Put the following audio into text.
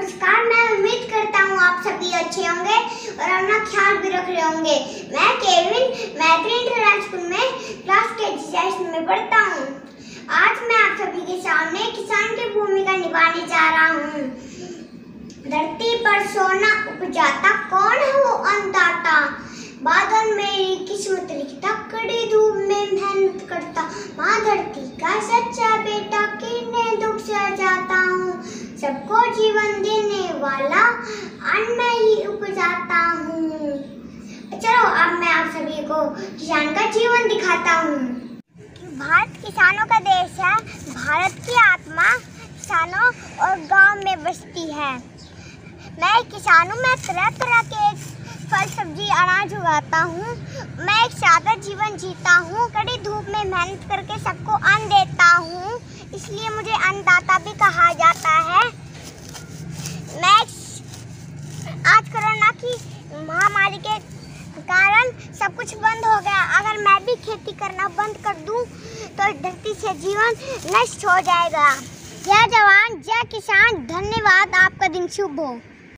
नमस्कार। मैं उम्मीद करता हूँ आप सभी अच्छे होंगे और अपना ख्याल भी रख रहे होंगे। मैं केविन मैत्री इंटरनेशनल स्कूल में क्लास के में पढ़ता हूँ। आज मैं आप सभी के सामने किसान की भूमिका निभाने जा रहा हूँ। धरती पर सोना उपजाता कौन है वो अन्नदाता, बादल मेरी किस्मत लिखता, कड़ी धूप में मेहनत करता, माँ धरती का सच्चा बेटा, कितने दुख से जाता हूँ, सबको जीवन देने वाला अन्न मैं ही उपजाता हूँ। चलो अब मैं आप सभी को किसान का जीवन दिखाता हूँ। भारत किसानों का देश है। भारत की आत्मा किसानों और गांव में बसती है। मैं एक किसान हूँ। मैं तरह तरह के फल सब्जी अनाज उगाता हूँ। मैं एक सादा जीवन जीता हूँ। कड़ी धूप में मेहनत करके सबको अन्न देता हूँ, इसलिए मुझे अन्नदाता भी कहा जाता है। मैं आज कोरोना की महामारी के कारण सब कुछ बंद हो गया। अगर मैं भी खेती करना बंद कर दूँ तो धरती से जीवन नष्ट हो जाएगा। जय जवान जय किसान। धन्यवाद। आपका दिन शुभ हो।